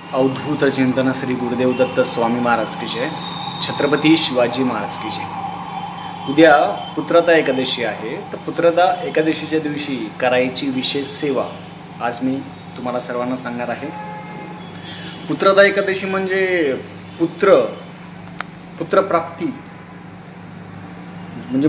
अवधूत चिंतन श्री गुरुदेव दत्त स्वामी महाराज की जय, छत्रपती शिवाजी महाराज की जय। उद्या पुत्रदा एकादशी आहे, तर पुत्रदा एकादशीच्या दिवशी करायची विशेष सेवा आज मी तुम्हाला सर्वांना सांगणार आहे। पुत्रदा एकादशी म्हणजे पुत्रप्राप्ती म्हणजे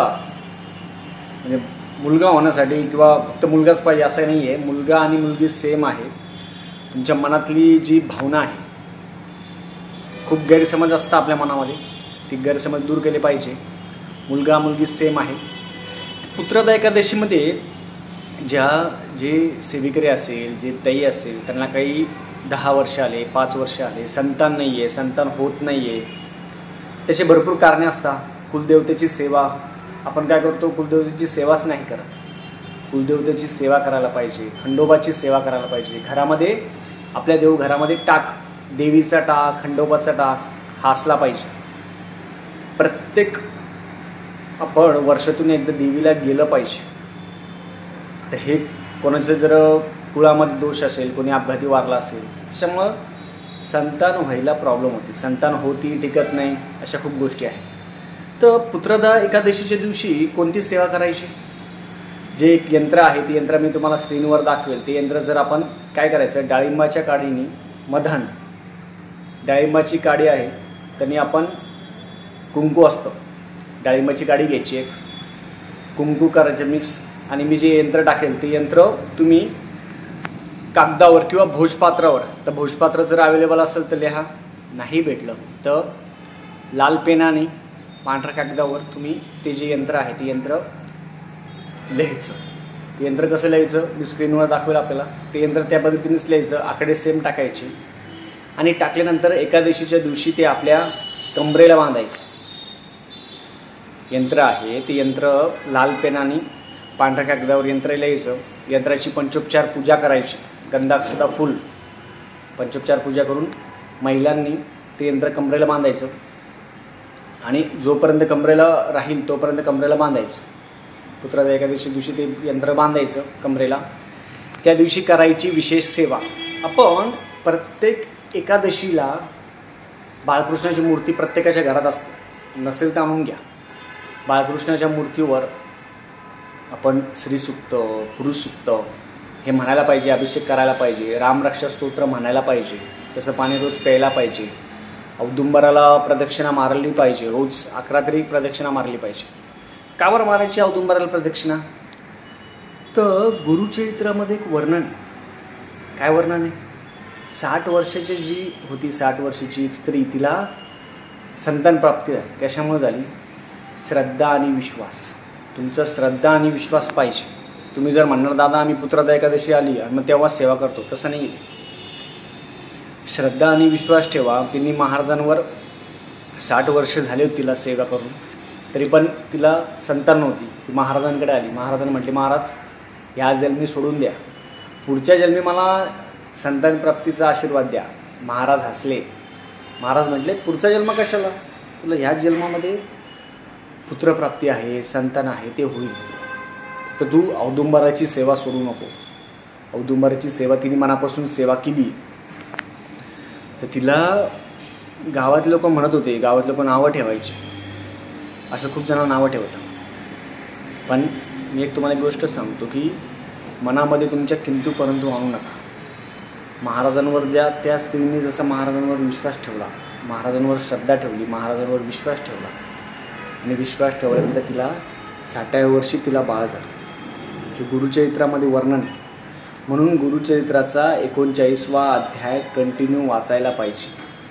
मुलगा होण्यासाठी किंवा फक्त मुलगाच पाहिजे असं नाही आहे। मुलगा आणि मुलगी सेम आहे। तुमच्या मनातली जी भावना आहे, खूप गैरसमज असतात आपल्या मनामध्ये, ती गैरसमज दूर केले पाहिजे। मुलगा मुलगी सेम आहे। पुत्रदा एकादशीमध्ये जे सेविकरी असेल, जे ताई असेल, त्यांना काही 10 वर्ष आले, 5 वर्ष आले, संतान नाही आहे, संतान होत नाही आहे, त्याचे भरपूर कारणे असतात। कुलदेवतेची सेवा आपण काय करतो, कुलदेवतेची सेवाच नाही करत। कुलदेवतेची सेवा करायला पाहिजे, खंडोबाची सेवा करायला पाहिजे। घरामध्ये आपल्या देवघरामध्ये देवीचा टाक, खंडोबाचा टाक हा असला पाहिजे। प्रत्येक आपण वर्षातून एकदा देवीला गेलं पाहिजे। तर हे कोणाचं जर कुळामध्ये दोष असेल, कोणी अपघाती वारला असेल, त्याच्यामुळं संतान व्हायला प्रॉब्लेम होते, संतान होती टिकत नाही, अशा खूप गोष्टी आहेत। तर पुत्रदा एकादशीच्या दिवशी कोणती सेवा करायची, जे एक यंत्र आहे, ते यंत्र मी तुम्हाला स्क्रीनवर दाखवेल। ते यंत्र जर आपण काय करायचं, डाळिंबाच्या काडीने मधान, डाळिंबाची काडी आहे त्यांनी आपण कुंकू असतं, डाळिंबाची काडी घ्यायची, एक कुंकू करायचं मिक्स, आणि मी जे यंत्र टाकेल ते यंत्र तुम्ही कागदावर किंवा भोजपात्रावर, तर भोजपात्र जर अवेलेबल असेल तर लिहा, नाही भेटलं तर लाल पेनाने पांढऱ्या कागदावर तुम्ही ते जे यंत्र आहे ते यंत्र लिहायचं। ते यंत्र कसं लिहायचं मी स्क्रीनवर दाखवेल आपल्याला। ते यंत्र त्या पद्धतीनेच लिहायचं, आकडे सेम टाकायचे, आणि टाकल्यानंतर एकादशीच्या दिवशी ते आपल्या कमरेला बांधायचं। यंत्र आहे ते यंत्र लाल पेनाने पांढऱ्या कागदावर यंत्र लिहायचं। यंत्राची पंचोपचार पूजा करायची, गंधाक्षता फुल पंचोपचार पूजा करून महिलांनी ते यंत्र कमरेला बांधायचं, आणि जोपर्यंत कमरेला राहील तोपर्यंत कमरेला बांधायचं। पुत्रदा एकादशी दिवशी ते यंत्र बांधायचं कमरेला। त्या दिवशी करायची विशेष सेवा। आपण प्रत्येक एकादशीला बाळकृष्णाची मूर्ती प्रत्येकाच्या घरात असते, नसेल तर आणून घ्या। बाळकृष्णाच्या मूर्तीवर आपण श्रीसूक्त, पुरुषसूक्त हे म्हणायला पाहिजे, अभिषेक करायला पाहिजे, रामरक्षा स्तोत्र म्हणायला पाहिजे, तसं पाणी रोज प्यायला पाहिजे, औदुंबराला प्रदक्षिणा मारली पाहिजे, रोज 11 तरी प्रदक्षिणा मारली पाहिजे। का बरं मारायची औदुंबराला प्रदक्षिणा? तर गुरुचरित्रामध्ये एक वर्णन, काय वर्णन आहे, 60 वर्षाची जी होती, 60 वर्षाची एक स्त्री, तिला संतान प्राप्ती झाली। कशामुळे झाली? श्रद्धा आणि विश्वास। तुमचा श्रद्धा आणि विश्वास पाहिजे। तुम्ही जर म्हणणार दादा आम्ही पुत्रदा एकादशी आली आणि मग तेव्हा सेवा करतो, तसं नाही आहे। श्रद्धा आणि विश्वास ठेवा। तिने महाराजांवर 60 वर्ष झाले होती तिला सेवा करून, तरी पण तिला संतान नव्हती। ती महाराजांकडे आली, महाराजांनी म्हटले महाराज ह्या जन्मी सोडून द्या, पुढच्या जन्मी मला संतान प्राप्तीचा आशीर्वाद द्या। महाराज हसले। महाराज म्हटले पुढचा जन्म कशाला, तुला ह्याच जन्मामध्ये पुत्रप्राप्ती आहे, संतान आहे, ते होईल, तर तू औदुंबराची सेवा सोडू नको। औदुंबराची सेवा तिने मनापासून सेवा केली, तर तिला गावातले लोक म्हणत होते, गावातले लोक नावं ठेवायचे, असं खूप जणांना नावं ठेवतात। पण मी एक तुम्हाला एक गोष्ट सांगतो की मनामध्ये तुमच्या किंतु परंतु आणू नका। महाराजांवर त्या स्त्रीने जसं महाराजांवर विश्वास ठेवला, महाराजांवर श्रद्धा ठेवली, महाराजांवर विश्वास ठेवला, आणि विश्वास ठेवल्यानंतर तिला 60व्या वर्षी तिला बाळ झालं। हे गुरुचरित्रामध्ये वर्णन आहे। म्हणून गुरुचरित्राचा 39वा अध्याय कंटिन्यू वाचायला पाहिजे।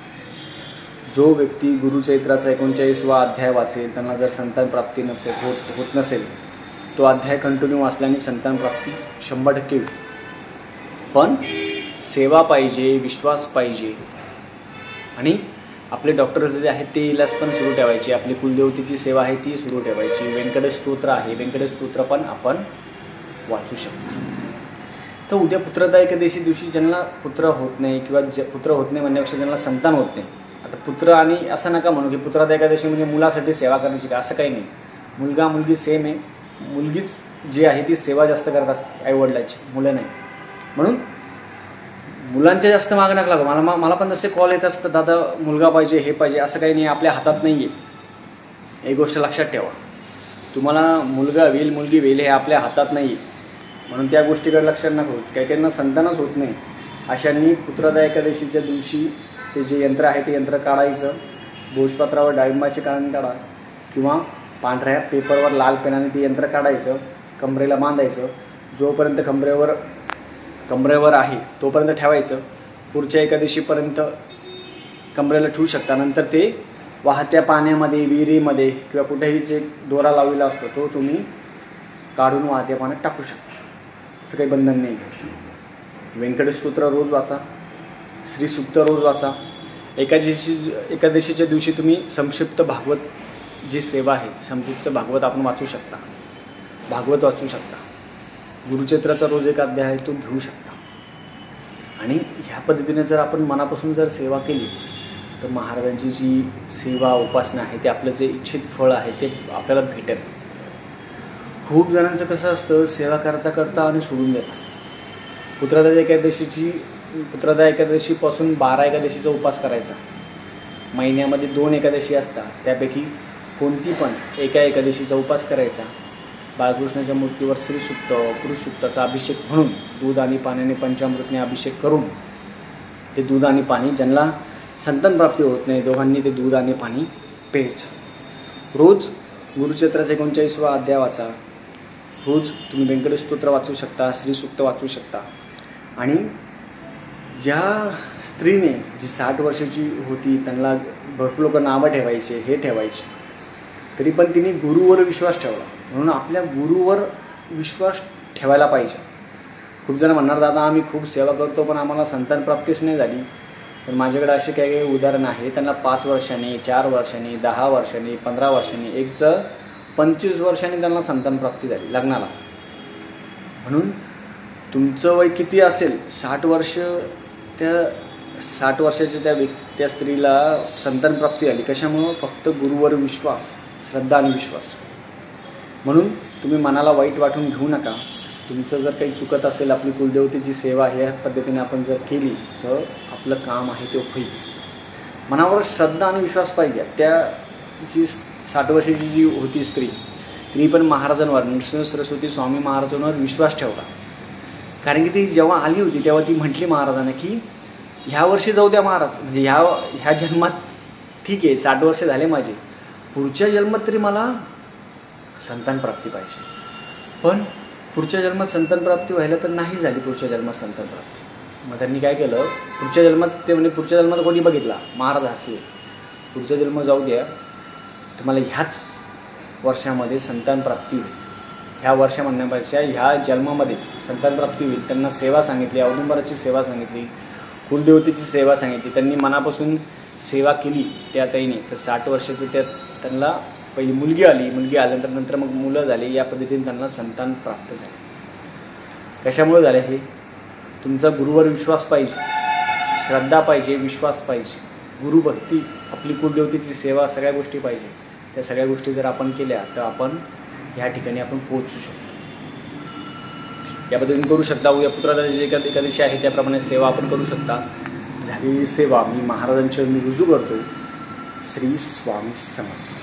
जो व्यक्ती गुरुचरित्राचा 39वा अध्याय वाचेल, त्यांना जर संतान प्राप्ती होत नसेल, तो अध्याय कंटिन्यू वाचल्याने संतान प्राप्ती 100% होईल। पण सेवा पाहिजे, विश्वास पाहिजे, आणि आपले डॉक्टर जे आहेत ते इलाज पण सुरू ठेवायचे, आपली कुलदेवतेची सेवा आहे ती सुरू ठेवायची। व्यंकटेश स्तोत्र आहे, व्यंकटेश स्तोत्र पण आपण वाचू शकतो। तर उद्या पुत्रदा एकादशी दिवशी ज्यांना पुत्र होत नाही, किंवा पुत्र होत नाही म्हणण्यापेक्षा ज्यांना संतान होत नाही, आता पुत्र, आणि असं नका म्हणू की पुत्रदा एकादशी म्हणजे मुलासाठी सेवा करायची का, असं काही नाही। मुलगा मुलगी सेम आहे। मुलगीच जी आहे ती सेवा जास्त करत असते आईवडिलांची, मुलं नाही। म्हणून मुलांचे जास्त मागं नका लागू. मला पण जसे कॉल येत असतात, दादा मुलगा पाहिजे, हे पाहिजे. असं काही नाही, आपल्या हातात नाही आहे. एक गोष्ट लक्षात ठेवा, तुम्हाला मुलगा होईल मुलगी होईल हे आपल्या हातात नाही आहे. म्हणून त्या गोष्टीकडे लक्षात नका. काही काहींना संतानच होत नाही. अशांनी पुत्रदा एकादशीच्या दिवशी ते जे यंत्र आहे ते यंत्र काढायचं. भोजपत्रावर डाळिंबाचे काढून काढा किंवा पांढऱ्या पेपरवर लाल पेनाने ते यंत्र काढायचं, कमरेला बांधायचं. जोपर्यंत कमरेवर आहे तोपर्यंत ठेवायचं. पुढच्या एकादशीपर्यंत कमरेला ठेवू शकता. नंतर ते वाहत्या पाण्यामध्ये, विहिरीमध्ये किंवा कुठेही जे दोरा लावलेला असतो तो तुम्ही काढून वाहत्या पाण्यात टाकू शकता. असं काही बंधन नाही. व्यंकटेश स्तोत्र रोज वाचा, श्रीसूक्त रोज वाचा. एकादशीच्या दिवशी तुम्ही संक्षिप्त भागवत जी सेवा आहे, संक्षिप्त भागवत आपण वाचू शकता, भागवत वाचू शकता. गुरुचरित्राचा रोज एक अध्याय आहे तो घेऊ शकता. आणि ह्या पद्धतीने जर आपण मनापासून जर सेवा केली तर महाराजांची जी सेवा उपासना आहे ते आपलं जे इच्छित फळ आहे ते आपल्याला भेटेल. खूप जणांचं कसं असतं, सेवा करता करता आणि सोडून देतात. पुत्रदा एकादशीपासून 12 एकादशीचा उपास करायचा. महिन्यामध्ये 2 एकादशी असतात, त्यापैकी कोणती पण एका एकादशीचा उपास करायचा. बाळकृष्णाच्या मूर्तीवर श्रीसूक्त, पुरुषसूक्ताचा अभिषेक म्हणून दूध आणि पाण्याने पंचामृतने अभिषेक करून ते दूध आणि पाणी, ज्यांना संतान प्राप्ती होत नाही दोघांनी ते दूध आणि पाणी प्यायचं. रोज गुरुचरित्राचा 39वा अध्याय वाचा. रोज तुम्ही व्यंकटेश स्तोत्र वाचू शकता, श्रीसूक्त वाचू शकता. आणि ज्या स्त्रीने जी 60 वर्षाची होती त्यांना भरपूर लोक नावं ठेवायचे, हे ठेवायचे, तरी पण तिने गुरुवर विश्वास ठेवला. म्हणून आपल्या गुरुवर विश्वास ठेवायला पाहिजे. खूप जण म्हणणार, दादा आम्ही खूप सेवा करतो पण आम्हाला संतान प्राप्तीच नाही झाली. पण माझ्याकडे असे काही काही उदाहरण आहे, त्यांना 5 वर्षांनी, 4 वर्षांनी, 10 वर्षांनी, 15 वर्षांनी, एक तर 25 वर्षांनी त्यांना संतान प्राप्ती झाली लग्नाला. म्हणून तुमचं वय किती असेल, 60 वर्ष, त्या 60 वर्षाच्या त्या स्त्रीला संतान प्राप्ती झाली. कशामुळं? फक्त गुरुवर विश्वास, श्रद्धा आणि विश्वास. म्हणून तुम्ही मनाला वाईट वाटून घेऊ नका. तुमचं जर काही चुकत असेल, आपली कुलदेवतेची सेवा ह्या पद्धतीने आपण जर केली तर आपलं काम आहे ते होईल. मनावर श्रद्धा आणि विश्वास पाहिजे. त्या जी 60 वर्षाची जी होती स्त्री, तिने पण महाराजांवर, नृसिंह सरस्वती स्वामी महाराजांवर विश्वास ठेवला. कारण की ती जेव्हा आली होती तेव्हा ती म्हटली महाराजांना की ह्या वर्षी जाऊ द्या महाराज, म्हणजे ह्या जन्मात ठीक आहे, 60 वर्ष झाले माझे, पुढच्या जन्मात तरी मला संतान प्राप्ती पाहिजे. पण पुढच्या जन्मात संतान प्राप्ती व्हायला तर नाही झाली. पुढच्या जन्मात संतान प्राप्ती, मग त्यांनी काय केलं, पुढच्या जन्मात ते म्हणजे पुढच्या जन्मात कोणी बघितला, महाराज हसले. पुढचा जन्म जाऊ द्या, तुम्हाला ह्याच वर्षामध्ये संतान प्राप्ती होईल. ह्या वर्ष म्हणण्यापेक्षा ह्या जन्मामध्ये संतान प्राप्ती होईल. त्यांना सेवा सांगितली, औदुंबराची सेवा सांगितली, कुलदेवतेची सेवा सांगितली. त्यांनी मनापासून सेवा केली त्या ताईने. तर 60 वर्षाचं त्यांना पहिली मुलगी आली, मुलगी आल्यानंतर मग मुलं झाली. या पद्धतीने त्यांना संतान प्राप्त झाले. कशामुळे झाले? हे तुमचा गुरुवर विश्वास पाहिजे, श्रद्धा पाहिजे, विश्वास पाहिजे, गुरुभक्ती, आपली कुलदेवतेची सेवा, सगळ्या गोष्टी पाहिजे. त्या सगळ्या गोष्टी जर आपण केल्या तर आपण ह्या ठिकाणी आपण पोहोचू शकतो. या पद्धतीने करू शकता. उद्या पुत्रदा एकादशी आहे त्याप्रमाणे सेवा आपण करू शकता. झालेली सेवा मी महाराजांची रुजू करतो. श्री स्वामी समर्थ.